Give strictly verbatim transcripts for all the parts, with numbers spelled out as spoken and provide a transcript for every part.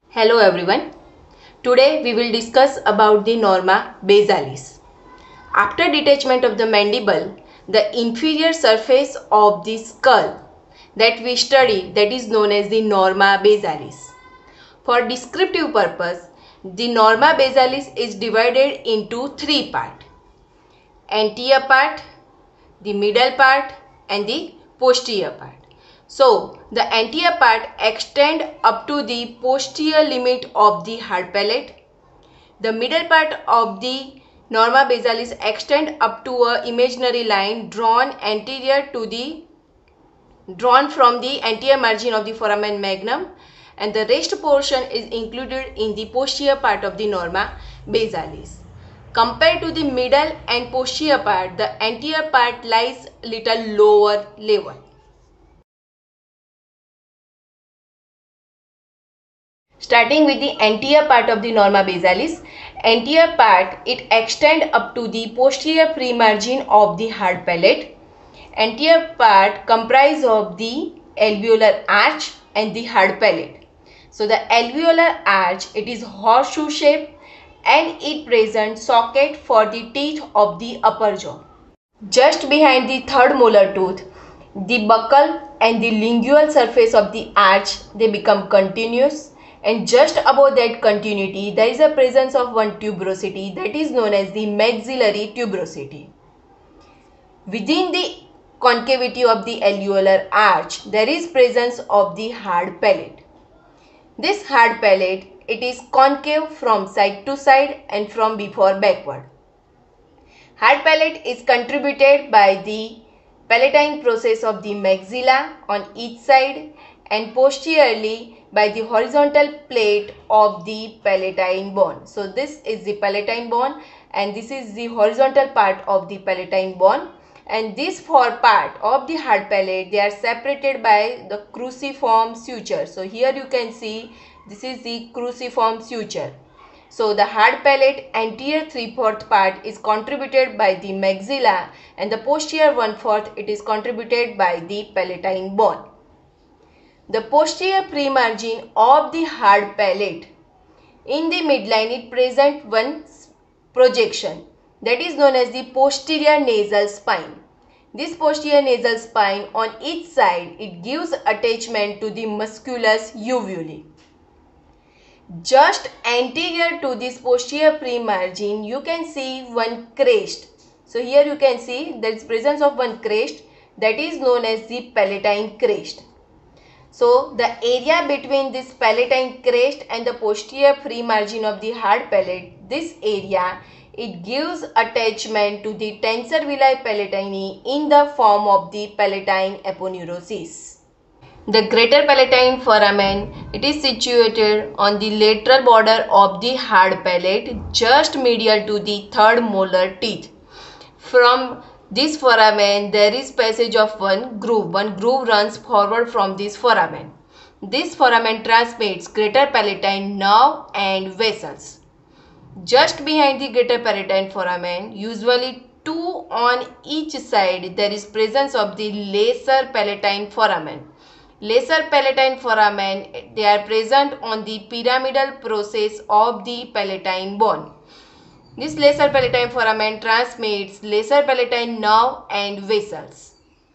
Hello everyone. Today we will discuss about the norma basalis. After detachment of the mandible, the inferior surface of the skull that we study, that is known as the norma basalis. For descriptive purpose, the norma basalis is divided into three parts: anterior part, the middle part and the posterior part. So, the anterior part extend up to the posterior limit of the hard palate. The middle part of the norma basalis extend up to a imaginary line drawn anterior to the drawn from the anterior margin of the foramen magnum, and the rest portion is included in the posterior part of the norma basalis. Compared to the middle and posterior part, the anterior part lies little lower level. Starting with the anterior part of the norma basalis, anterior part it extend up to the posterior premargin of the hard palate. Anterior part comprise of the alveolar arch and the hard palate. So the alveolar arch, it is horseshoe shape and it presents socket for the teeth of the upper jaw. Just behind the third molar tooth, the buccal and the lingual surface of the arch, they become continuous, and just above that continuity there is a presence of one tuberosity, that is known as the maxillary tuberosity. Within the concavity of the alveolar arch, there is presence of the hard palate. This hard palate, it is concave from side to side and from before backward. Hard palate is contributed by the palatine process of the maxilla on each side and posteriorly by the horizontal plate of the palatine bone. So this is the palatine bone and this is the horizontal part of the palatine bone, and these four part of the hard palate, they are separated by the cruciform suture. So here you can see this is the cruciform suture. So the hard palate anterior three-fourth part is contributed by the maxilla and the posterior one-fourth it is contributed by the palatine bone. The posterior premargin of the hard palate, in the midline it present one projection, that is known as the posterior nasal spine. This posterior nasal spine on each side, it gives attachment to the musculus uvuli. Just anterior to this posterior premargin, you can see one crest. So here you can see there is presence of one crest, that is known as the palatine crest. So the area between this palatine crest and the posterior premargin of the hard palate, this area, it gives attachment to the tensor villi palatini in the form of the palatine aponeurosis. The greater palatine foramen, it is situated on the lateral border of the hard palate, just medial to the third molar teeth. From this foramen, there is passage of one groove. One groove runs forward from this foramen. This foramen transmits greater palatine nerve and vessels. Just behind the greater palatine foramen, usually two on each side, there is presence of the lesser palatine foramen. Lesser palatine foramen, they are present on the pyramidal process of the palatine bone. This lesser palatine foramen transmits lesser palatine nerve and vessels.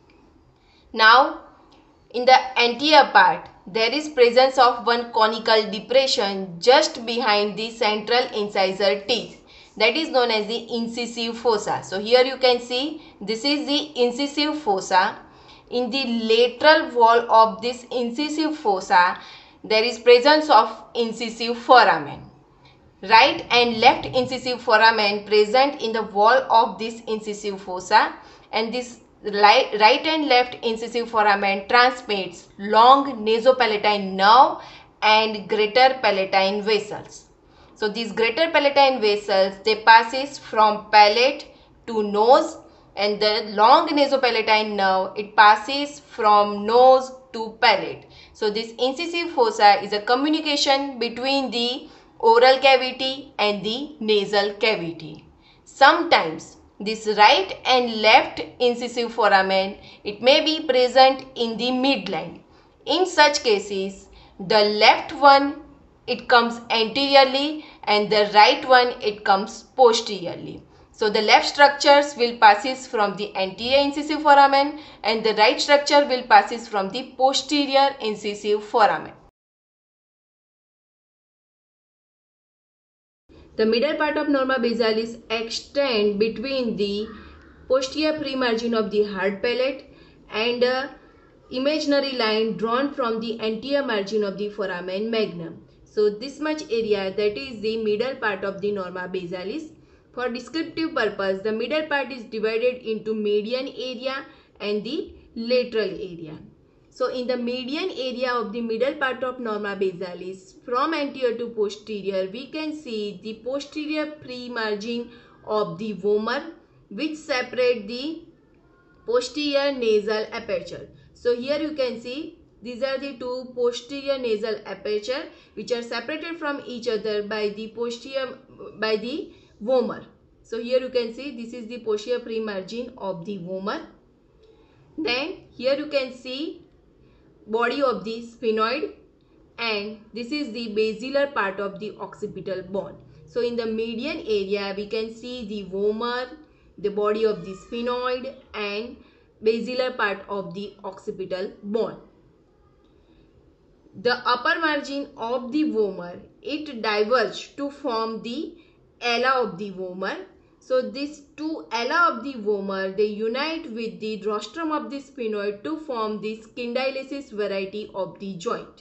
Now, in the anterior part, there is presence of one conical depression just behind the central incisor teeth, that is known as the incisive fossa. So here you can see this is the incisive fossa. In the lateral wall of this incisive fossa, there is presence of incisive foramen. Right and left incisive foramen present in the wall of this incisive fossa, and this right and left incisive foramen transmits long nasopalatine nerve and greater palatine vessels. So these greater palatine vessels, they passes from palate to nose, and the long nasopalatine nerve, it passes from nose to palate. So this incisive fossa is a communication between the oral cavity and the nasal cavity. Sometimes this right and left incisive foramen, it may be present in the midline. In such cases, the left one it comes anteriorly, and the right one it comes posteriorly. So the left structures will passes from the anterior incisive foramen and the right structure will passes from the posterior incisive foramen. The middle part of norma basalis extend between the posterior premargin of the hard palate and a imaginary line drawn from the anterior margin of the foramen magnum. So this much area, that is the middle part of the norma basalis. For descriptive purpose, the middle part is divided into median area and the lateral area. So in the median area of the middle part of norma basalis, from anterior to posterior, we can see the posterior premargin of the vomer, which separate the posterior nasal aperture. So here you can see these are the two posterior nasal aperture which are separated from each other by the posterior by the vomer. So here you can see this is the posterior premargin of the vomer. Then here you can see body of the sphenoid, and this is the basilar part of the occipital bone. So in the median area we can see the vomer, the body of the sphenoid and basilar part of the occipital bone. The upper margin of the vomer, it diverges to form the ala of the vomer. So these two ala of the vomer, they unite with the rostrum of the sphenoid to form the spondylosis variety of the joint.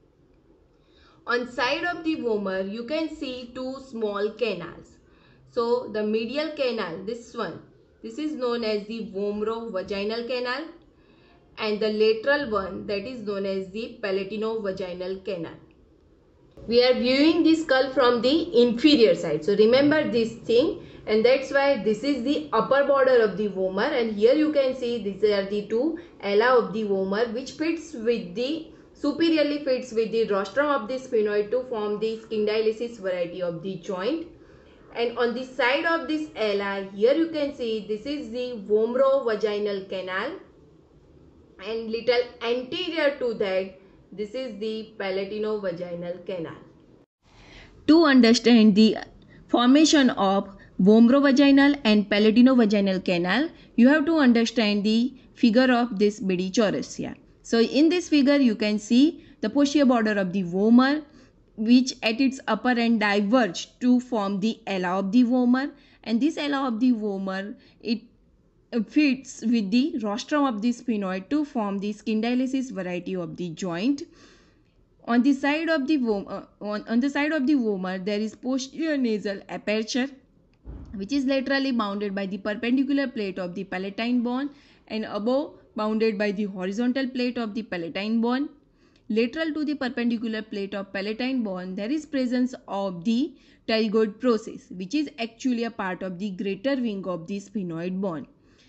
On side of the vomer, you can see two small canals. So the medial canal, this one, this is known as the vomerovaginal canal, and the lateral one, that is known as the palatinovaginal canal. We are viewing the skull from the inferior side. So remember this thing, and that's why this is the upper border of the vomer, and here you can see these are the two ala of the vomer which fits with the superiorly fits with the rostrum of the sphenoid to form the spondylosis variety of the joint. And on the side of this ala, here you can see this is the vomerovaginal canal, and little anterior to that, this is the palatinovaginal canal. To understand the formation of vomerovaginal and palatinovaginal canal, you have to understand the figure of this Bidichorsia. So in this figure you can see the posterior border of the vomer, which at its upper end diverge to form the ala of the vomer, and this ala of the vomer, it fits with the rostrum of the sphenoid to form the spondylosis variety of the joint. On the side of the vomer, on, on the side of the vomer, there is posterior nasal aperture, which is laterally bounded by the perpendicular plate of the palatine bone and above bounded by the horizontal plate of the palatine bone. Lateral to the perpendicular plate of palatine bone, there is presence of the pterygoid process, which is actually a part of the greater wing of the sphenoid bone.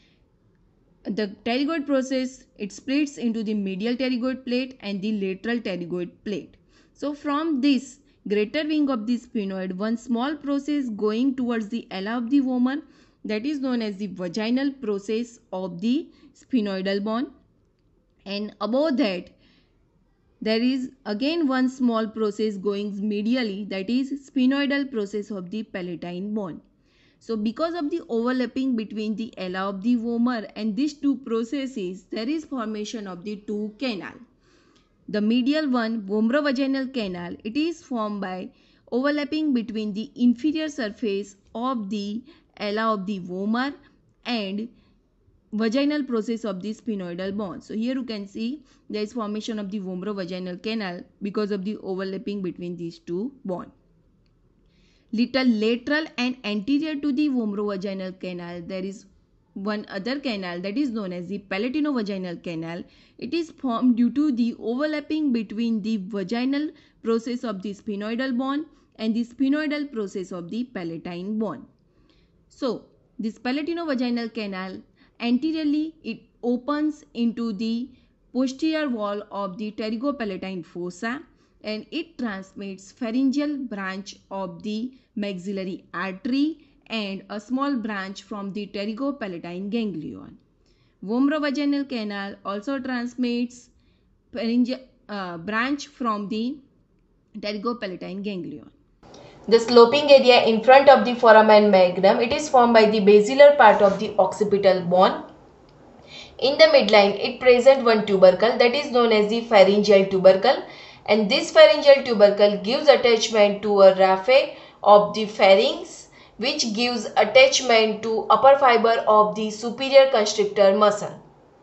The pterygoid process, it splits into the medial pterygoid plate and the lateral pterygoid plate. So from this greater wing of the sphenoid, one small process going towards the ala of the vomer, that is known as the vaginal process of the sphenoidal bone, and above that there is again one small process going medially, that is sphenoidal process of the palatine bone. So because of the overlapping between the ala of the vomer and these two processes, there is formation of the two canal. The medial one, vomerovaginal canal, it is formed by overlapping between the inferior surface of the ala of the vomer and vaginal process of the sphenoidal bone. So here you can see there is formation of the vomerovaginal canal because of the overlapping between these two bones. Little lateral and anterior to the vomerovaginal canal, there is one other canal that is known as the palatinovaginal canal. It is formed due to the overlapping between the vaginal process of the sphenoidal bone and the sphenoidal process of the palatine bone. So this palatinovaginal canal, anteriorly it opens into the posterior wall of the pterygopalatine fossa, and it transmits pharyngeal branch of the maxillary artery and a small branch from the pterygopalatine ganglion. Vomerovaginal canal also transmits pharyngeal uh, branch from the pterygopalatine ganglion. The sloping area in front of the foramen magnum, it is formed by the basilar part of the occipital bone. In the midline, it presents one tubercle that is known as the pharyngeal tubercle, and this pharyngeal tubercle gives attachment to a raphe of the pharynx, which gives attachment to upper fiber of the superior constrictor muscle.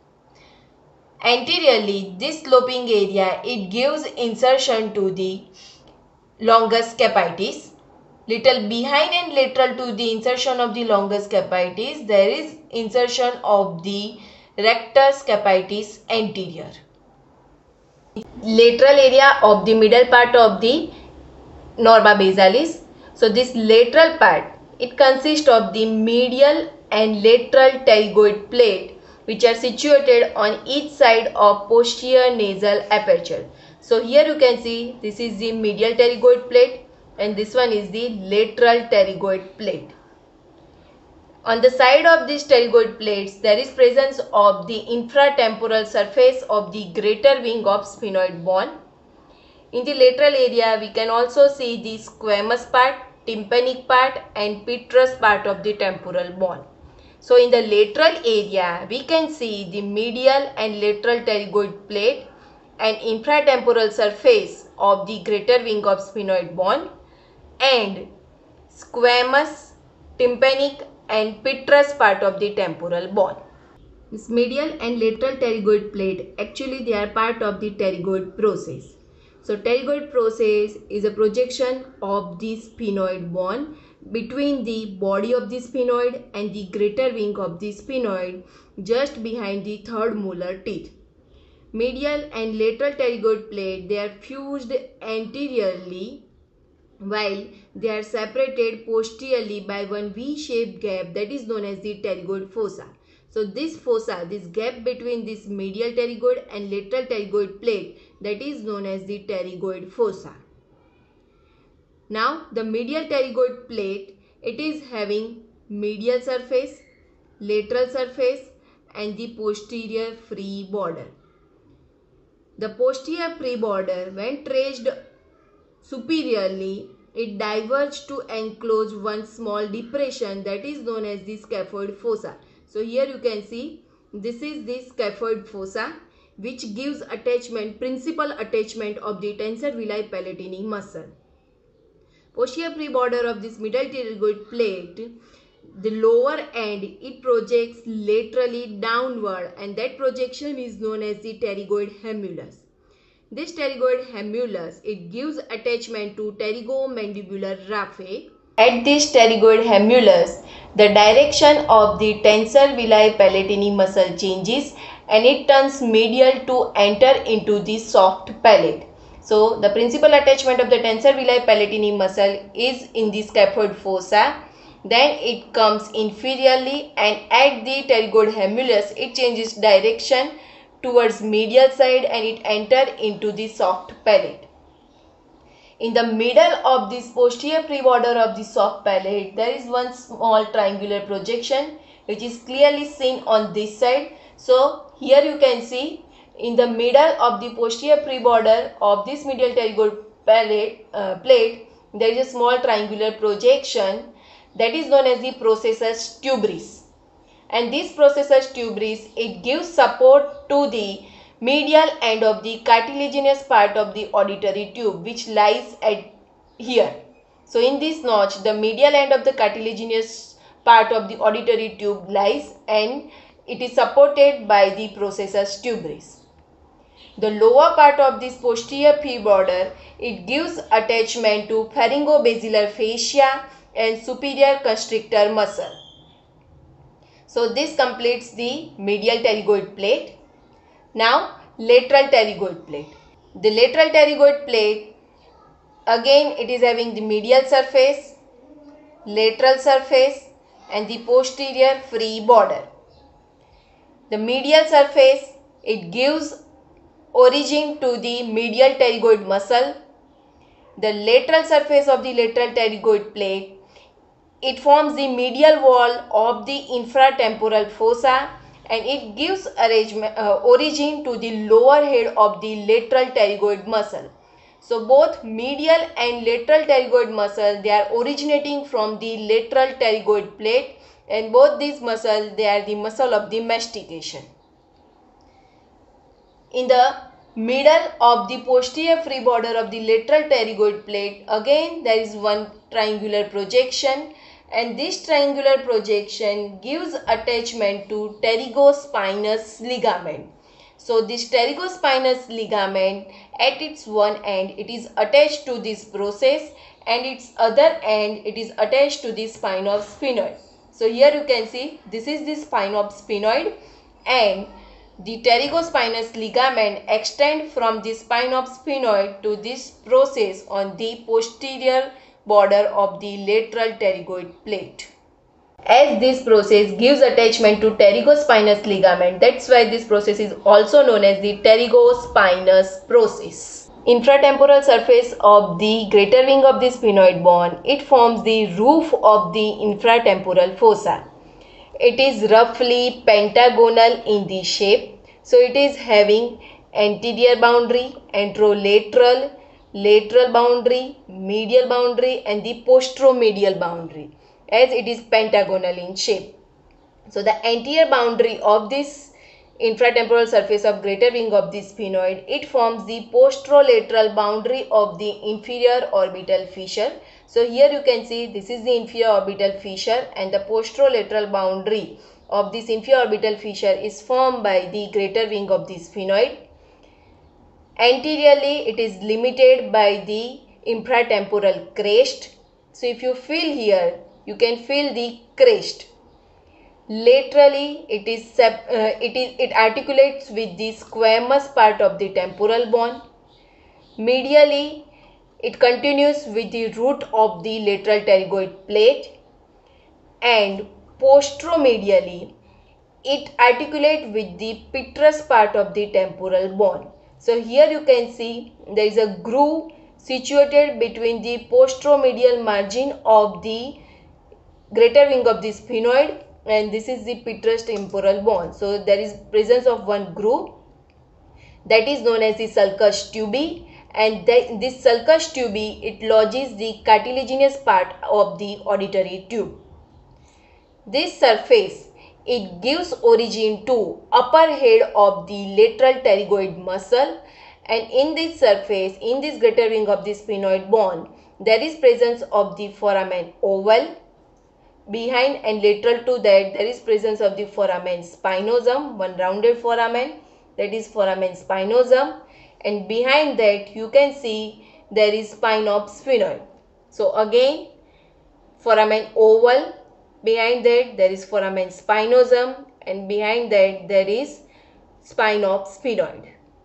Anteriorly, this sloping area, it gives insertion to the longus capitis. Little behind and lateral to the insertion of the longus capitis, there is insertion of the rectus capitis anterior. Lateral area of the middle part of the norma basalis. So this lateral part, it consists of the medial and lateral pterygoid plate, which are situated on each side of posterior nasal aperture. So here you can see this is the medial pterygoid plate and this one is the lateral pterygoid plate. On the side of these pterygoid plates, there is presence of the infratemporal surface of the greater wing of sphenoid bone. In the lateral area, we can also see the squamous part, tympanic part and petrous part of the temporal bone. So in the lateral area, we can see the medial and lateral pterygoid plate and infratemporal surface of the greater wing of sphenoid bone and squamous, tympanic and petrous part of the temporal bone. This medial and lateral pterygoid plate, actually they are part of the pterygoid process. So pterygoid process is a projection of the sphenoid bone between the body of the sphenoid and the greater wing of the sphenoid just behind the third molar teeth. Medial and lateral pterygoid plate, they are fused anteriorly while they are separated posteriorly by one V-shaped gap that is known as the pterygoid fossa. So this fossa, this gap between this medial pterygoid and lateral pterygoid plate, that is known as the pterygoid fossa. Now the medial pterygoid plate, it is having medial surface, lateral surface and the posterior free border. The posterior free border, when traced superiorly, it diverges to enclose one small depression that is known as the scaphoid fossa. So here you can see this is the scaphoid fossa, which gives attachment, principal attachment of the tensor villi palatini muscle. Posterior free border of this middle pterygoid plate, the lower end, it projects laterally downward and that projection is known as the pterygoid humulus. This pterygoid humulus, it gives attachment to pterygomandibular raphe. At this pterygoid humulus, the direction of the tensor villi palatini muscle changes and it turns medial to enter into the soft palate. So the principal attachment of the tensor villi palatini muscle is in the scaphoid fossa. Then it comes inferiorly and at the pterygoid humulus, it changes direction towards medial side and it enter into the soft palate. In the middle of this posterior free border of the soft palate, there is one small triangular projection which is clearly seen on this side. So here you can see in the middle of the posterior free border of this medial pterygoid palate, uh, plate, there is a small triangular projection that is known as the processus tuberis. And this processus tuberis, it gives support to the medial end of the cartilaginous part of the auditory tube which lies at here. So in this notch, the medial end of the cartilaginous part of the auditory tube lies and it is supported by the processus tuberis. The lower part of this posterior free border, it gives attachment to pharyngobasilar fascia and superior constrictor muscle. So this completes the medial pterygoid plate. Now lateral pterygoid plate. The lateral pterygoid plate, again it is having the medial surface, lateral surface and the posterior free border. The medial surface, it gives origin to the medial pterygoid muscle. The lateral surface of the lateral pterygoid plate, it forms the medial wall of the infratemporal fossa and it gives uh, origin to the lower head of the lateral pterygoid muscle. So both medial and lateral pterygoid muscle, they are originating from the lateral pterygoid plate, and both these muscles, they are the muscle of the mastication. In the middle of the posterior free border of the lateral pterygoid plate, again there is one triangular projection, and this triangular projection gives attachment to pterygospinous ligament. So this pterygospinous ligament, at its one end it is attached to this process, and its other end it is attached to the spine of sphenoid. So here you can see this is the spine of sphenoid, and the pterygospinous ligament extend from the spine of sphenoid to this process on the posterior border of the lateral pterygoid plate. As this process gives attachment to pterygospinous ligament, that's why this process is also known as the pterygospinous process. Infratemporal surface of the greater wing of the sphenoid bone, it forms the roof of the infratemporal fossa. It is roughly pentagonal in the shape. So it is having anterior boundary, anterolateral, lateral boundary, medial boundary, and the posteromedial boundary, as it is pentagonal in shape. So the anterior boundary of this infratemporal surface of greater wing of the sphenoid, it forms the posterolateral boundary of the inferior orbital fissure. So here you can see this is the inferior orbital fissure, and the posterolateral boundary of this inferior orbital fissure is formed by the greater wing of the sphenoid. Anteriorly, it is limited by the infratemporal crest. So if you feel here, you can feel the crest. Laterally, it is uh, it is it articulates with the squamous part of the temporal bone. Medially, it continues with the root of the lateral pterygoid plate, and posteromedially, it articulates with the petrous part of the temporal bone. So here you can see there is a groove situated between the posteromedial margin of the greater wing of the sphenoid, and this is the petrous temporal bone. So there is presence of one groove that is known as the sulcus tubi, and that this sulcus tubi, it lodges the cartilaginous part of the auditory tube. This surface, it gives origin to upper head of the lateral pterygoid muscle, and in this surface, in this greater wing of the sphenoid bone, there is presence of the foramen oval. Behind and lateral to that, there is presence of the foramen spinosum, one rounded foramen, that is foramen spinosum, and behind that you can see there is spine of sphenoid. So again, foramen oval, behind that there is foramen spinosum, and behind that there is spine of sphenoid.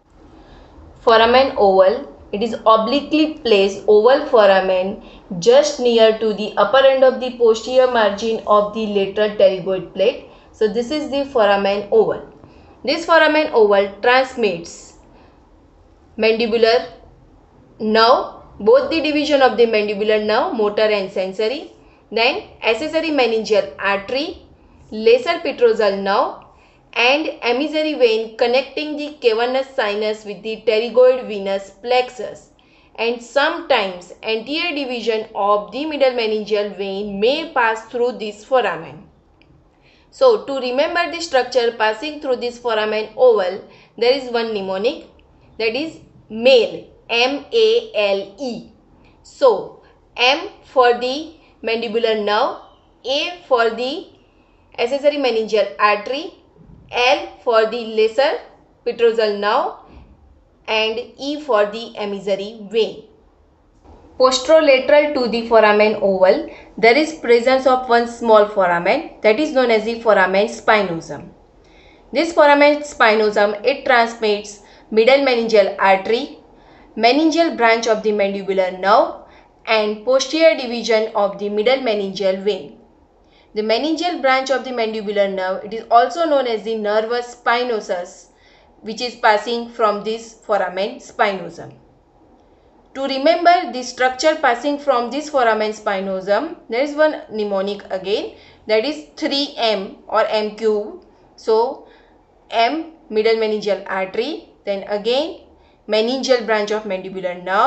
Foramen oval, it is obliquely placed oval foramen just near to the upper end of the posterior margin of the lateral pterygoid plate. So this is the foramen oval. This foramen oval transmits mandibular nerve, both the division of the mandibular nerve, motor and sensory, then accessory meningeal artery, lesser petrosal nerve, and emissary vein connecting the cavernous sinus with the pterygoid venous plexus, and sometimes anterior division of the middle meningeal vein may pass through this foramen. So to remember the structure passing through this foramen oval, there is one mnemonic, that is male, M A L E. So M for the mandibular nerve, A for the accessory meningeal artery, L for the lesser petrosal nerve, and E for the emissary vein. Posterolateral to the foramen oval, there is presence of one small foramen, that is known as the foramen spinosum. This foramen spinosum, it transmits middle meningeal artery, meningeal branch of the mandibular nerve, and posterior division of the middle meningeal vein. The meningeal branch of the mandibular nerve, it is also known as the nervus spinosus, which is passing from this foramen spinosum. To remember the structure passing from this foramen spinosum, there is one mnemonic again, that is three M or M cube. So M, middle meningeal artery, then again meningeal branch of mandibular nerve,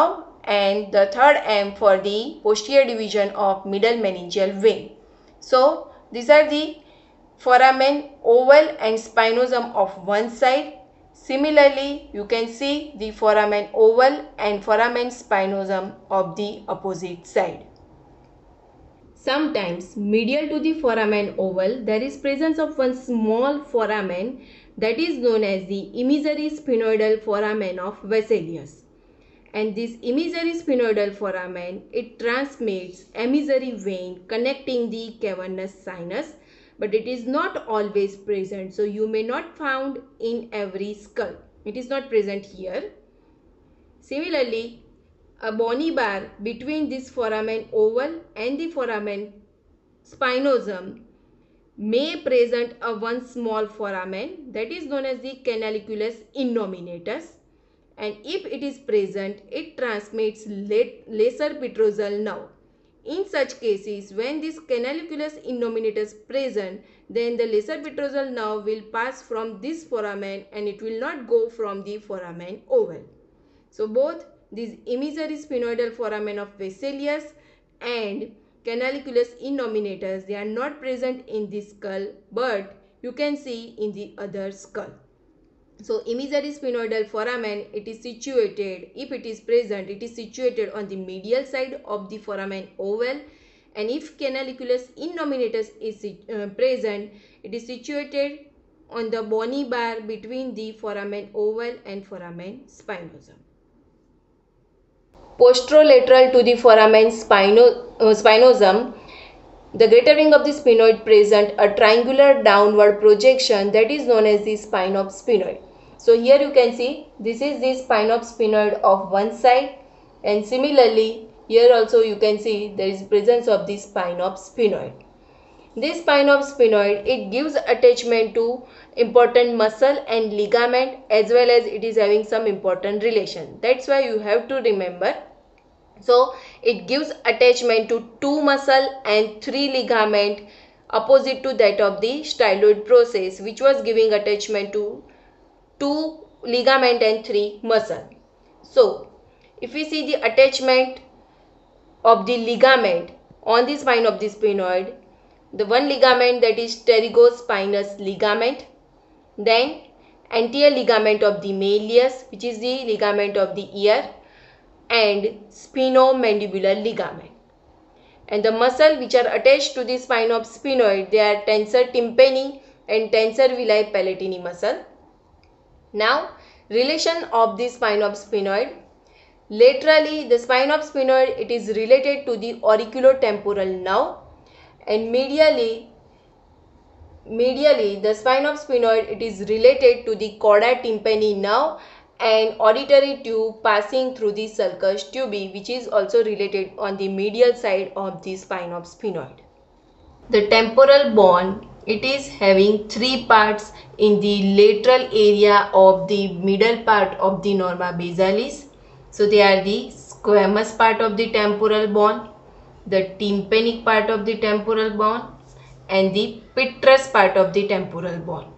and the third M for the posterior division of middle meningeal vein. So these are the foramen oval and spinosum of one side. Similarly, you can see the foramen oval and foramen spinosum of the opposite side. Sometimes medial to the foramen oval there is presence of one small foramen that is known as the emissary sphenoidal foramen of Vesalius. And this emissary sphenoidal foramen, it transmits emissary vein connecting the cavernous sinus, but it is not always present. So you may not found in every skull. It is not present here. Similarly, a bony bar between this foramen oval and the foramen spinosum may present a one small foramen that is known as the canaliculus innominatus. And if it is present, it transmits lesser petrosal nerve. In such cases, when this canaliculus innominatus present, then the lesser petrosal nerve will pass from this foramen and it will not go from the foramen oval. So both these emissary sphenoidal foramen of Vesalius and canaliculus innominatus, they are not present in this skull, but you can see in the other skull. So emissary sphenoidal foramen, it is situated, if it is present, it is situated on the medial side of the foramen oval, and if canaliculus innominatus is uh, present, it is situated on the bony bar between the foramen oval and foramen spinosum. Posterolateral to the foramen spino, uh, spinosum, the greater ring of the sphenoid present a triangular downward projection that is known as the spine of sphenoid. So here you can see this is the spine of sphenoid of one side, and similarly here also you can see there is presence of the spine of sphenoid. This spine of sphenoid, it gives attachment to important muscle and ligament, as well as it is having some important relation. That's why you have to remember. So it gives attachment to two muscle and three ligament, opposite to that of the styloid process, which was giving attachment to two ligament and three muscle. So if we see the attachment of the ligament on the spine of the sphenoid, the one ligament that is pterygospinous ligament, then anterior ligament of the malleus, which is the ligament of the ear, and sphenomandibular ligament. And the muscle which are attached to the spine of sphenoid, they are tensor tympani and tensor villi palatini muscle. Now, relation of the spine of sphenoid. Laterally, the spine of sphenoid, it is related to the auriculotemporal nerve, and medially, medially the spine of sphenoid, it is related to the chorda tympani nerve and auditory tube passing through the sulcus tubi, which is also related on the medial side of the spine of sphenoid. The temporal bone, it is having three parts in the lateral area of the middle part of the norma basalis. So they are the squamous part of the temporal bone, the tympanic part of the temporal bone, and the petrous part of the temporal bone.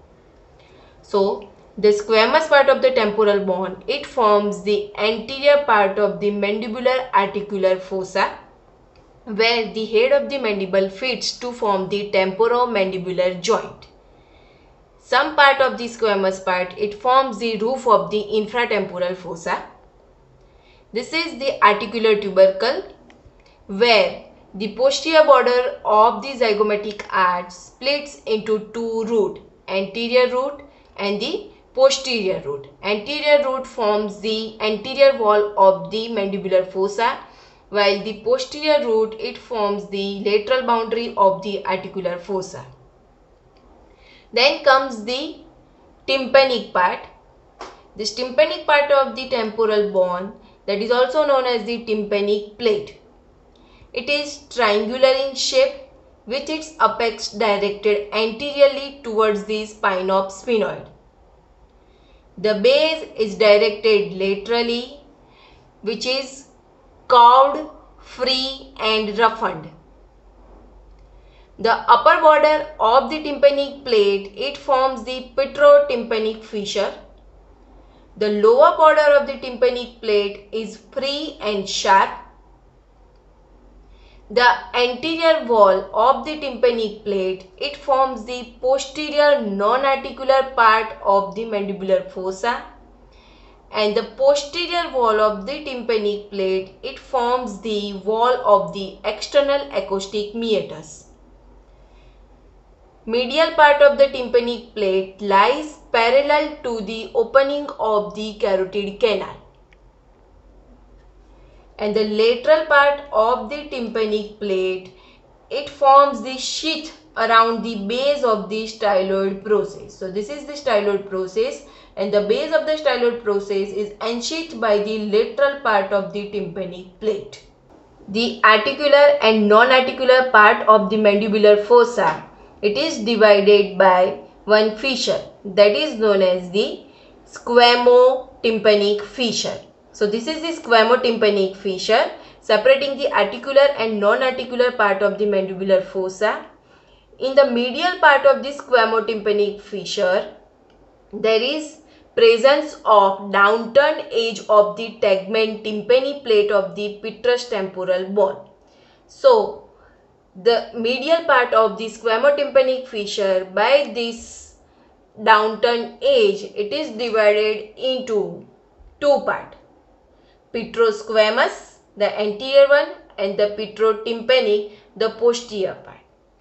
So the squamous part of the temporal bone, it forms the anterior part of the mandibular articular fossa, where the head of the mandible fits to form the temporomandibular joint. Some part of the squamous part, it forms the roof of the infratemporal fossa. This is the articular tubercle, where the posterior border of the zygomatic arch splits into two roots, anterior root and the posterior root. Anterior root forms the anterior wall of the mandibular fossa, while the posterior root, it forms the lateral boundary of the articular fossa. Then comes the tympanic part. This tympanic part of the temporal bone, that is also known as the tympanic plate. It is triangular in shape with its apex directed anteriorly towards the spine of sphenoid. The base is directed laterally, which is curved, free and roughened. The upper border of the tympanic plate, it forms the petrotympanic fissure. The lower border of the tympanic plate is free and sharp. The anterior wall of the tympanic plate, it forms the posterior non-articular part of the mandibular fossa, and the posterior wall of the tympanic plate, it forms the wall of the external acoustic meatus. Medial part of the tympanic plate lies parallel to the opening of the carotid canal, and the lateral part of the tympanic plate, it forms the sheath around the base of the styloid process. So this is the styloid process, and the base of the styloid process is ensheathed by the lateral part of the tympanic plate. The articular and non-articular part of the mandibular fossa, it is divided by one fissure, that is known as the squamotympanic fissure. So this is the squamotympanic fissure separating the articular and non-articular part of the mandibular fossa. In the medial part of the squamotympanic fissure, there is presence of downturned edge of the tegment tympani plate of the petrous temporal bone. So the medial part of the squamotympanic fissure, by this downturned edge, it is divided into two parts: petrosquamous, the anterior one, and the petrotympanic, the posterior part.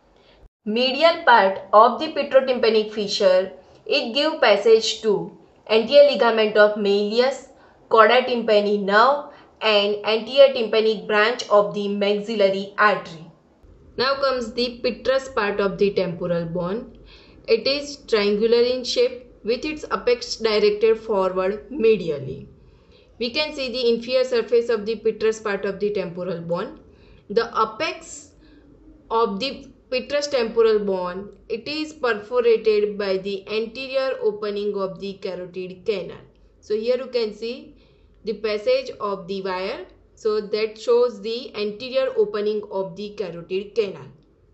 Medial part of the petrotympanic fissure, it gives passage to anterior ligament of Malleus, chorda tympani nerve, and anterior tympanic branch of the maxillary artery. Now comes the petrous part of the temporal bone. It is triangular in shape with its apex directed forward medially. We can see the inferior surface of the petrous part of the temporal bone. The apex of the petrous temporal bone, it is perforated by the anterior opening of the carotid canal. So here you can see the passage of the wire. So that shows the anterior opening of the carotid canal.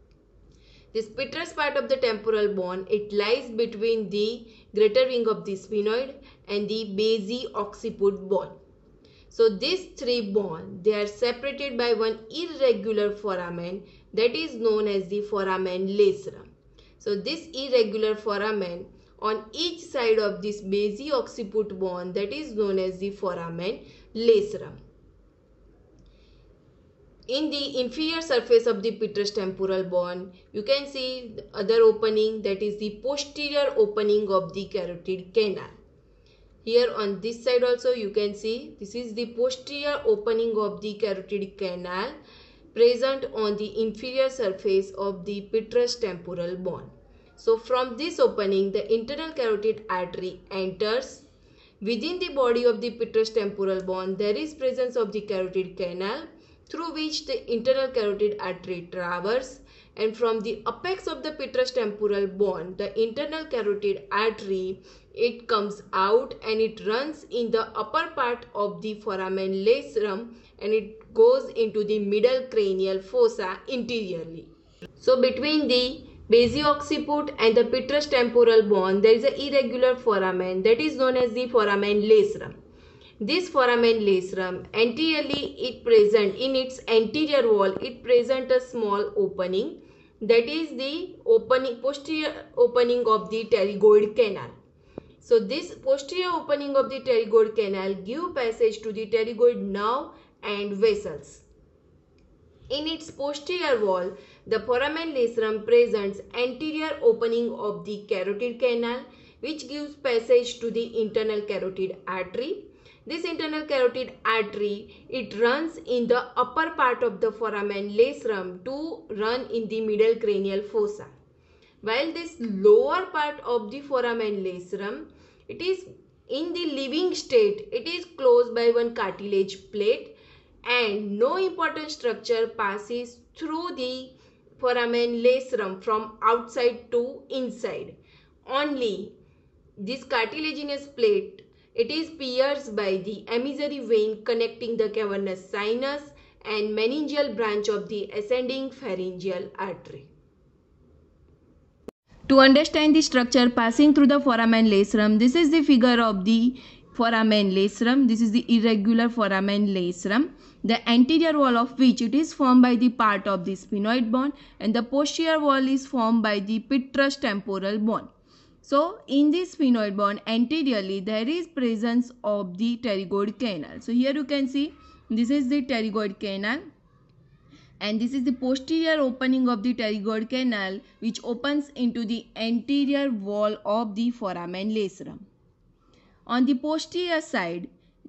This petrous part of the temporal bone, it lies between the greater wing of the sphenoid and the basi-occiput bone. So these three bones, they are separated by one irregular foramen that is known as the foramen lacerum. So this irregular foramen on each side of this basi-occiput bone, that is known as the foramen lacerum. In the inferior surface of the petrous temporal bone, you can see the other opening, that is the posterior opening of the carotid canal. Here on this side also you can see this is the posterior opening of the carotid canal present on the inferior surface of the petrous temporal bone. So from this opening, the internal carotid artery enters. Within the body of the petrous temporal bone, there is presence of the carotid canal through which the internal carotid artery traverses, and from the apex of the petrous temporal bone, the internal carotid artery, it comes out and it runs in the upper part of the foramen lacerum, and it goes into the middle cranial fossa interiorly. So between the basi-occiput and the petrous temporal bone, there is an irregular foramen that is known as the foramen lacerum. This foramen lacerum, anteriorly it present in its anterior wall, it present a small opening, that is the opening posterior opening of the pterygoid canal. So this posterior opening of the pterygoid canal give passage to the pterygoid nerve and vessels. In its posterior wall, the foramen lacerum presents anterior opening of the carotid canal, which gives passage to the internal carotid artery. This internal carotid artery, it runs in the upper part of the foramen lacerum to run in the middle cranial fossa. While this lower part of the foramen lacerum, it is in the living state, it is closed by one cartilage plate, and no important structure passes through the foramen lacerum from outside to inside. Only this cartilaginous plate, it is pierced by the emissary vein connecting the cavernous sinus and meningeal branch of the ascending pharyngeal artery. To understand the structure passing through the foramen lacerum, this is the figure of the foramen lacerum. This is the irregular foramen lacerum, the anterior wall of which it is formed by the part of the sphenoid bone, and the posterior wall is formed by the petrous temporal bone. So in this sphenoid bone anteriorly there is presence of the pterygoid canal. So here you can see this is the pterygoid canal, and this is the posterior opening of the pterygoid canal which opens into the anterior wall of the foramen lacerum. On the posterior side,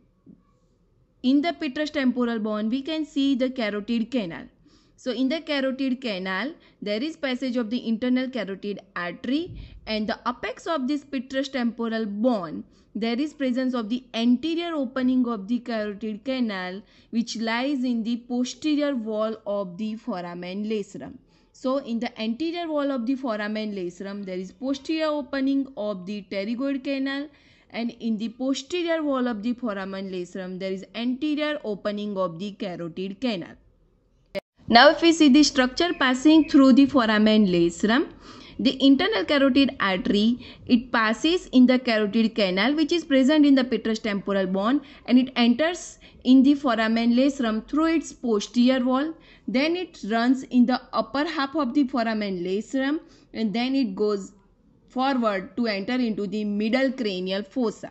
in the petrous temporal bone, we can see the carotid canal. So in the carotid canal, there is passage of the internal carotid artery, and the apex of this petrous temporal bone, there is presence of the anterior opening of the carotid canal which lies in the posterior wall of the foramen lacerum. So in the anterior wall of the foramen lacerum, there is posterior opening of the pterygoid canal, and in the posterior wall of the foramen lacerum, there is anterior opening of the carotid canal. Now if we see the structure passing through the foramen lacerum, the internal carotid artery, it passes in the carotid canal which is present in the petrous temporal bone, and it enters in the foramen lacerum through its posterior wall. Then it runs in the upper half of the foramen lacerum, and then it goes forward to enter into the middle cranial fossa.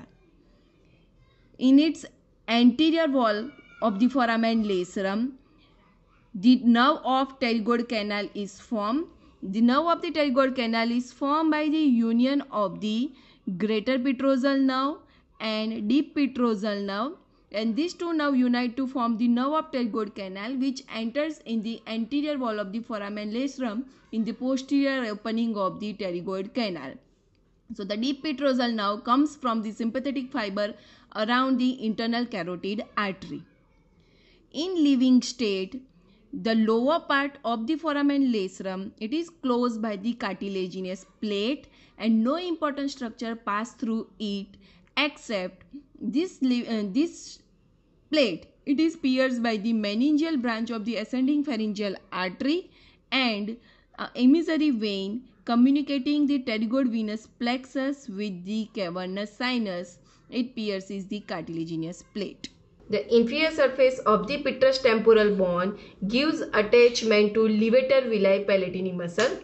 In its anterior wall of the foramen lacerum, the nerve of pterygoid canal is formed. The nerve of the pterygoid canal is formed by the union of the greater petrosal nerve and deep petrosal nerve, and these two nerves unite to form the nerve of pterygoid canal which enters in the anterior wall of the foramen lacerum in the posterior opening of the pterygoid canal. So the deep petrosal nerve comes from the sympathetic fiber around the internal carotid artery. In living state, the lower part of the foramen lacerum, it is closed by the cartilaginous plate, and no important structure pass through it except this, uh, this plate. It is pierced by the meningeal branch of the ascending pharyngeal artery and uh, emissary vein communicating the pterygoid venous plexus with the cavernous sinus. It pierces the cartilaginous plate. The inferior surface of the petrous temporal bone gives attachment to levator villi palatini muscle.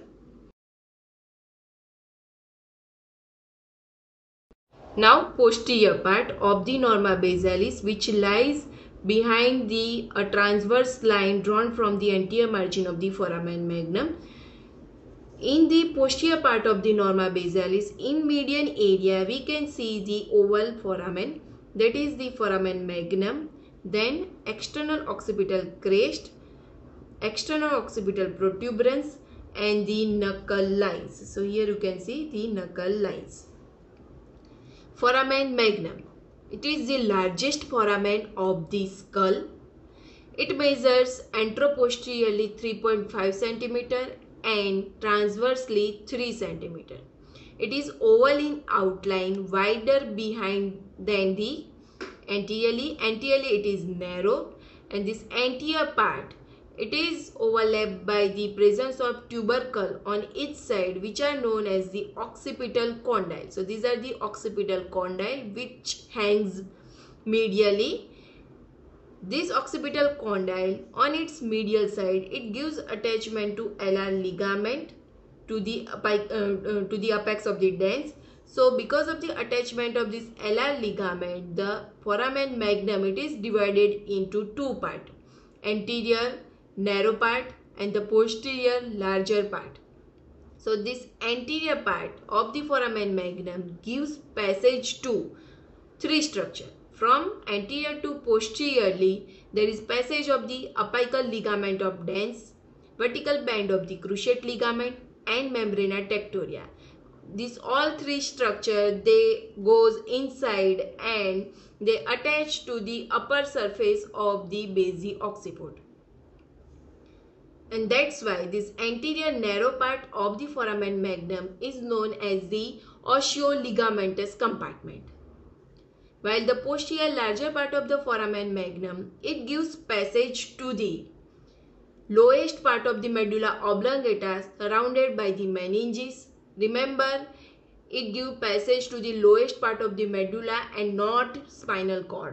Now posterior part of the norma basalis, which lies behind the a transverse line drawn from the anterior margin of the foramen magnum. In the posterior part of the norma basalis, in median area, we can see the oval foramen, that is the foramen magnum, then external occipital crest, external occipital protuberance, and the knuckle lines. So here you can see the knuckle lines. Foramen magnum. It is the largest foramen of the skull. It measures anteroposteriorly three point five centimeter and transversely three centimeter. It is oval in outline, wider behind than the anteriorly. Anteriorly it is narrow, and this anterior part, it is overlapped by the presence of tubercle on each side, which are known as the occipital condyle. So these are the occipital condyle which hangs medially. This occipital condyle on its medial side, it gives attachment to alar ligament to the uh, uh, to the apex of the dens. So because of the attachment of this alar ligament, the foramen magnum, it is divided into two parts, anterior narrow part and the posterior larger part. So this anterior part of the foramen magnum gives passage to three structures. From anterior to posteriorly, there is passage of the apical ligament of dens, vertical band of the cruciate ligament, and membrana tectoria. These all three structure, they goes inside and they attach to the upper surface of the basi occiput. And that's why this anterior narrow part of the foramen magnum is known as the osteoligamentous compartment. While the posterior larger part of the foramen magnum, it gives passage to the lowest part of the medulla oblongata surrounded by the meninges. Remember, it gives passage to the lowest part of the medulla and not spinal cord.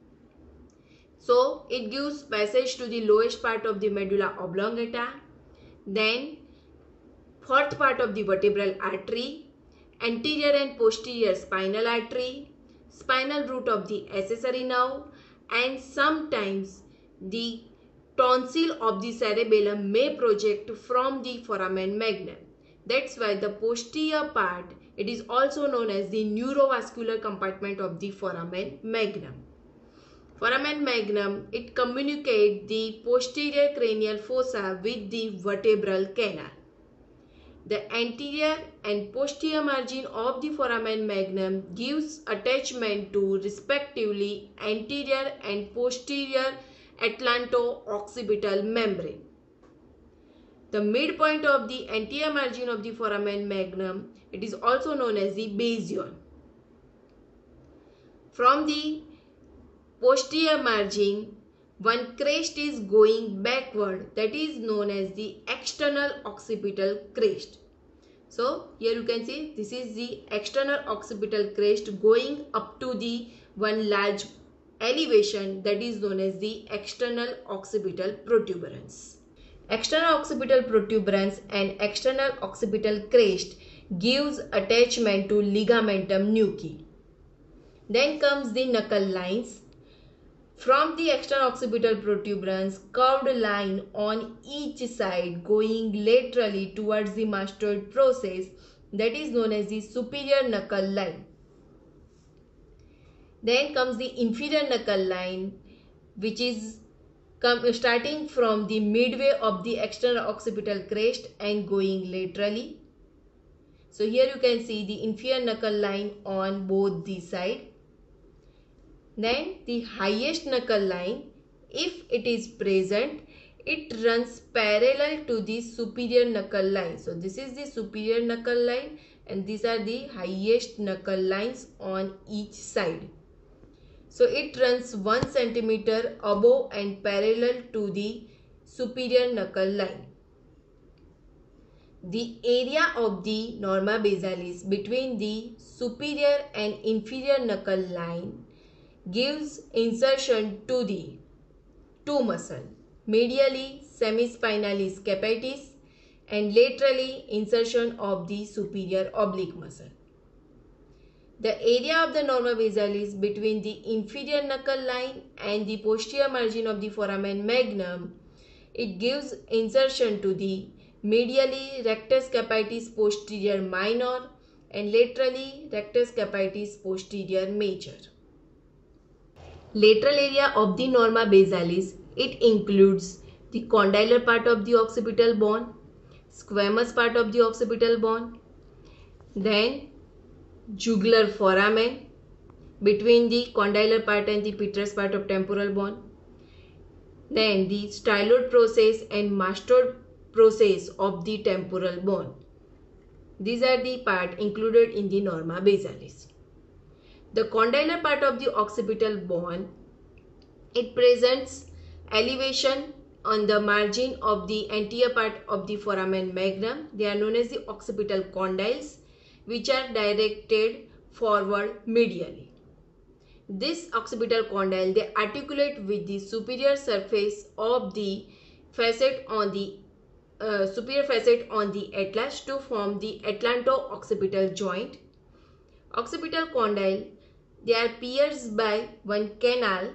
So it gives passage to the lowest part of the medulla oblongata, then fourth part of the vertebral artery, anterior and posterior spinal artery, spinal root of the accessory nerve, and sometimes the tonsil of the cerebellum may project from the foramen magnum. That's why the posterior part, it is also known as the neurovascular compartment of the foramen magnum. Foramen magnum, it communicates the posterior cranial fossa with the vertebral canal. The anterior and posterior margin of the foramen magnum gives attachment to respectively anterior and posterior atlanto-occipital membrane. The midpoint of the anterior margin of the foramen magnum, it is also known as the basion. From the posterior margin, one crest is going backward, that is known as the external occipital crest. So here you can see this is the external occipital crest going up to the one large elevation, that is known as the external occipital protuberance. External occipital protuberance and external occipital crest gives attachment to ligamentum nuchae. Then comes the knuckle lines. From the external occipital protuberance, curved line on each side going laterally towards the mastoid process, that is known as the superior knuckle line. Then comes the inferior knuckle line, which is starting from the midway of the external occipital crest and going laterally. So here you can see the inferior knuckle line on both the sides. Then the highest knuckle line, if it is present, it runs parallel to the superior knuckle line. So this is the superior knuckle line and these are the highest knuckle lines on each side. So it runs one centimeter above and parallel to the superior knuckle line. The area of the norma basalis between the superior and inferior knuckle line gives insertion to the two muscles, medially semispinalis capitis and laterally insertion of the superior oblique muscle. The area of the norma basalis between the inferior knuckle line and the posterior margin of the foramen magnum, it gives insertion to the medially rectus capitis posterior minor and laterally rectus capitis posterior major. Lateral area of the norma basalis, it includes the condylar part of the occipital bone, squamous part of the occipital bone, then jugular foramen between the condylar part and the petrous part of temporal bone, then the styloid process and mastoid process of the temporal bone. These are the part included in the norma basalis. The condylar part of the occipital bone, it presents elevation on the margin of the anterior part of the foramen magnum. They are known as the occipital condyles, which are directed forward medially. This occipital condyle, they articulate with the superior surface of the facet on the uh, superior facet on the atlas to form the atlanto-occipital joint. Occipital condyle, they are pierced by one canal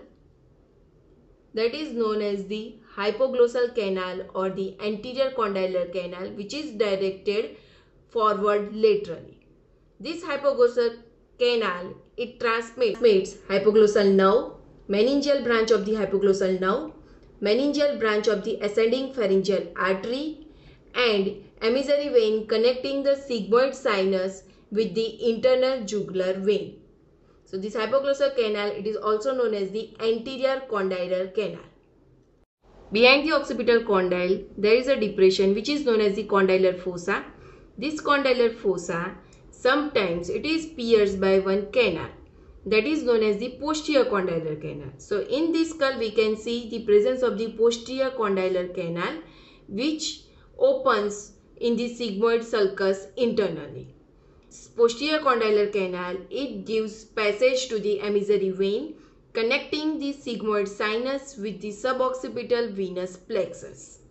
that is known as the hypoglossal canal or the anterior condylar canal, which is directed forward laterally. This hypoglossal canal, it transmits hypoglossal nerve, meningeal branch of the hypoglossal nerve, meningeal branch of the ascending pharyngeal artery and emissary vein connecting the sigmoid sinus with the internal jugular vein. So this hypoglossal canal, it is also known as the anterior condylar canal. Behind the occipital condyle, there is a depression which is known as the condylar fossa. This condylar fossa, sometimes it is pierced by one canal that is known as the posterior condylar canal. So in this skull we can see the presence of the posterior condylar canal which opens in the sigmoid sulcus internally. posterior condylar canal, it gives passage to the emissary vein connecting the sigmoid sinus with the suboccipital venous plexus.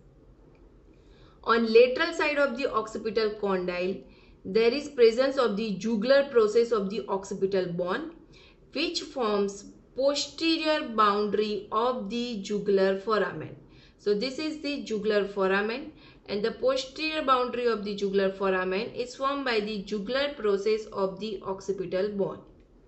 On lateral side of the occipital condyle, there is presence of the jugular process of the occipital bone, which forms posterior boundary of the jugular foramen. So this is the jugular foramen, and the posterior boundary of the jugular foramen is formed by the jugular process of the occipital bone.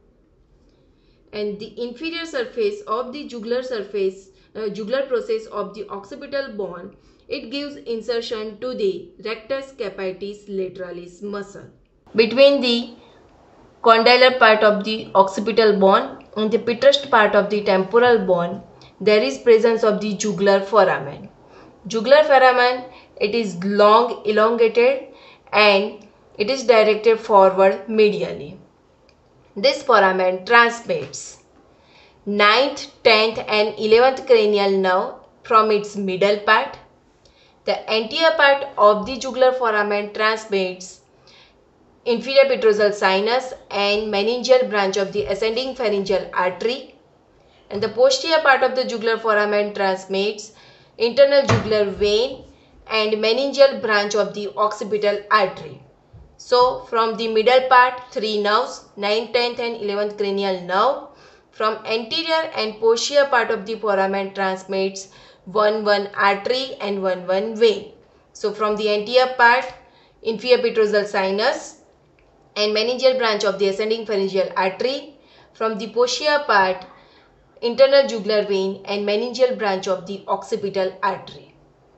And the inferior surface of the jugular surface, uh, jugular process of the occipital bone, it gives insertion to the rectus capitis lateralis muscle. Between the condylar part of the occipital bone and the pitrust part of the temporal bone, there is presence of the jugular foramen. Jugular foramen, it is long, elongated, and it is directed forward medially. This foramen transmits ninth, tenth and eleventh cranial nerve from its middle part. The anterior part of the jugular foramen transmits inferior petrosal sinus and meningeal branch of the ascending pharyngeal artery, and the posterior part of the jugular foramen transmits internal jugular vein and meningeal branch of the occipital artery. So from the middle part, three nerves, ninth, tenth and eleventh cranial nerve. From anterior and posterior part of the foramen transmits one one artery and one one vein. So from the anterior part, inferior petrosal sinus and meningeal branch of the ascending pharyngeal artery. From the posterior part, internal jugular vein and meningeal branch of the occipital artery.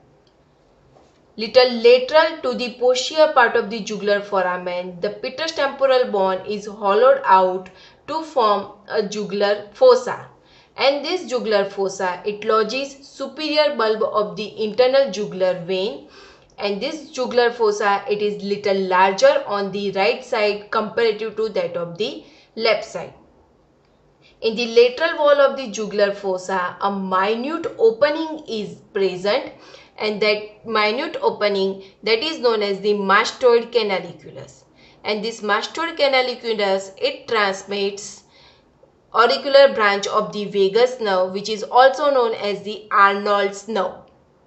Little lateral to the posterior part of the jugular foramen, the pitrus temporal bone is hollowed out to form a jugular fossa, and this jugular fossa, it lodges superior bulb of the internal jugular vein, and this jugular fossa, it is little larger on the right side comparative to that of the left side. In the lateral wall of the jugular fossa, a minute opening is present, and that minute opening, that is known as the mastoid canaliculus. And this mastoid canaliculus, it transmits auricular branch of the vagus nerve, which is also known as the Arnold's nerve.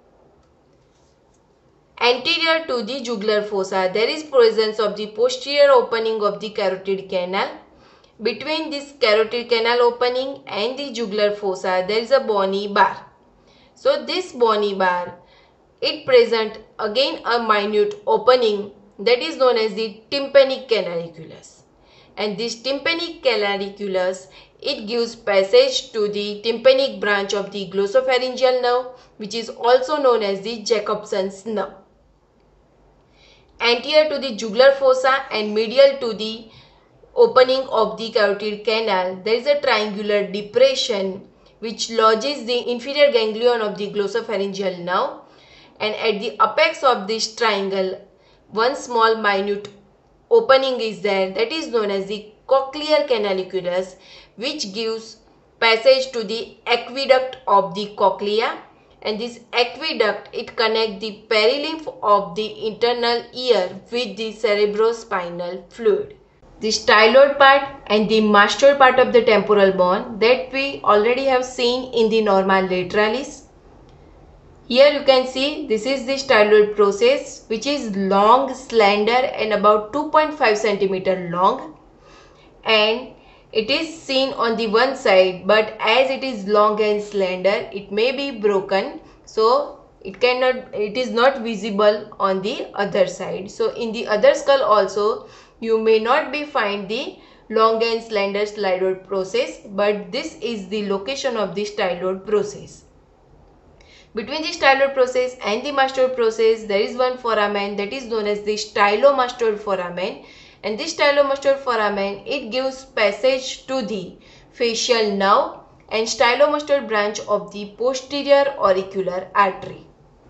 Anterior to the jugular fossa, there is presence of the posterior opening of the carotid canal. Between this carotid canal opening and the jugular fossa, there is a bony bar. So this bony bar, it present again a minute opening, that is known as the tympanic canaliculus. And this tympanic canaliculus, it gives passage to the tympanic branch of the glossopharyngeal nerve, which is also known as the Jacobson's nerve. Anterior to the jugular fossa and medial to the opening of the carotid canal, there is a triangular depression which lodges the inferior ganglion of the glossopharyngeal nerve, and at the apex of this triangle, one small minute opening is there, that is known as the cochlear canaliculus, which gives passage to the aqueduct of the cochlea, and this aqueduct, it connects the perilymph of the internal ear with the cerebrospinal fluid. The styloid part and the mastoid part of the temporal bone, that we already have seen in the norma lateralis. Here you can see this is the styloid process, which is long, slender and about two point five centimeter long, and it is seen on the one side, but as it is long and slender, it may be broken, so it cannot, it is not visible on the other side. So in the other skull also, you may not be find the long and slender styloid process, but this is the location of the styloid process. Between the styloid process and the mastoid process, there is one foramen, that is known as the stylomastoid foramen, and this stylomastoid foramen, it gives passage to the facial nerve and stylomastoid branch of the posterior auricular artery.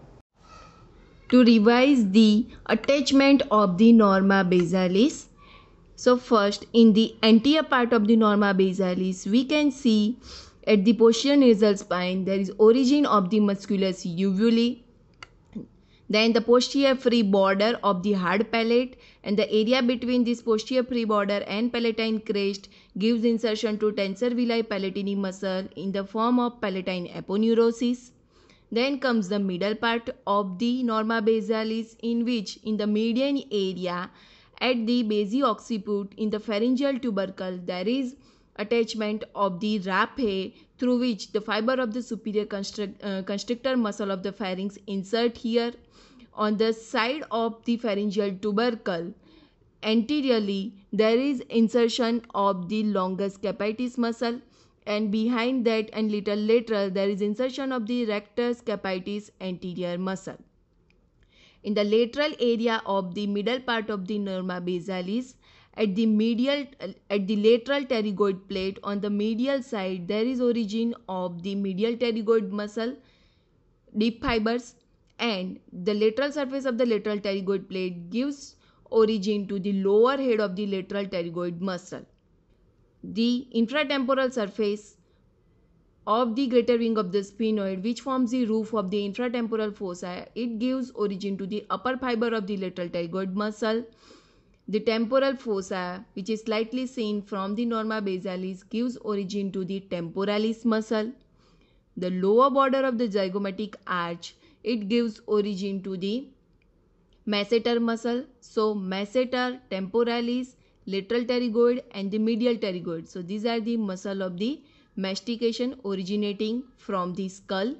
To revise the attachment of the norma basalis, so first in the anterior part of the norma basalis, we can see at the posterior nasal spine, there is origin of the musculus uvuli. Then the posterior free border of the hard palate and the area between this posterior free border and palatine crest gives insertion to tensor villi palatini muscle in the form of palatine aponeurosis. Then comes the middle part of the norma basalis, in which in the median area at the basi-occiput in the pharyngeal tubercle there is attachment of the raphe, through which the fiber of the superior constrict, uh, constrictor muscle of the pharynx insert here. On the side of the pharyngeal tubercle anteriorly there is insertion of the longus capitis muscle, and behind that and little lateral there is insertion of the rectus capitis anterior muscle. In the lateral area of the middle part of the norma basalis, at the medial at the lateral pterygoid plate on the medial side there is origin of the medial pterygoid muscle deep fibers, and the lateral surface of the lateral pterygoid plate gives origin to the lower head of the lateral pterygoid muscle. The infratemporal surface of the greater wing of the sphenoid, which forms the roof of the infratemporal fossa, it gives origin to the upper fiber of the lateral pterygoid muscle. The temporal fossa, which is slightly seen from the norma basalis, gives origin to the temporalis muscle. The lower border of the zygomatic arch, it gives origin to the masseter muscle. So masseter, temporalis, lateral pterygoid and the medial pterygoid. So these are the muscle of the mastication originating from the skull.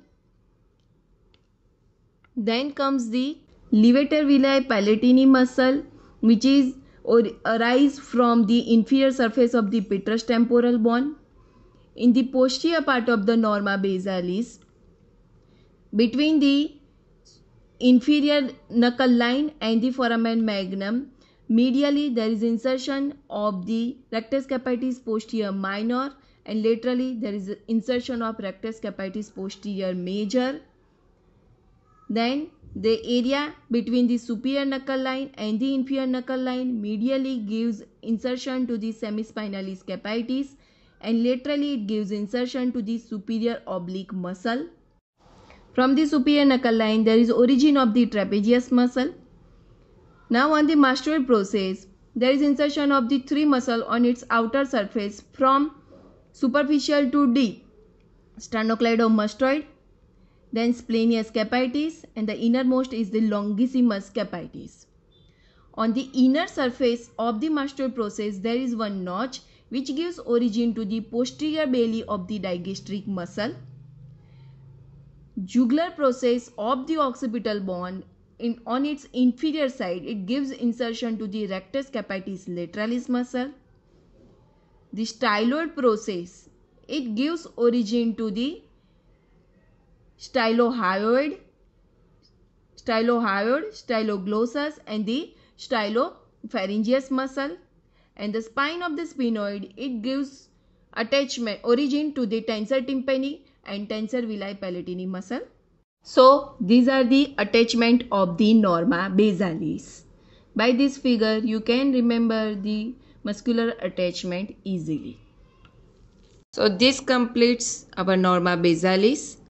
Then comes the levator villi palatini muscle, which is or arise from the inferior surface of the petrous temporal bone. In the posterior part of the norma basalis, between the inferior knuckle line and the foramen magnum, medially there is insertion of the rectus capitis posterior minor, and laterally there is insertion of rectus capitis posterior major. Then the area between the superior knuckle line and the inferior knuckle line medially gives insertion to the semispinalis capitis, and laterally it gives insertion to the superior oblique muscle. From the superior knuckle line there is origin of the trapezius muscle. Now on the mastoid process there is insertion of the three muscle on its outer surface from superficial to deep: sternocleidomastoid, then splenius capitis, and the innermost is the longissimus capitis. On the inner surface of the mastoid process there is one notch which gives origin to the posterior belly of the digastric muscle. Jugular process of the occipital bone, in on its inferior side it gives insertion to the rectus capitis lateralis muscle. The styloid process, it gives origin to the stylohyoid, stylohyoid, styloglossus and the stylopharyngeus muscle. And the spine of the sphenoid, it gives attachment origin to the tensor tympani and tensor villi palatini muscle. So these are the attachment of the norma basalis. By this figure you can remember the muscular attachment easily. So this completes our norma basalis.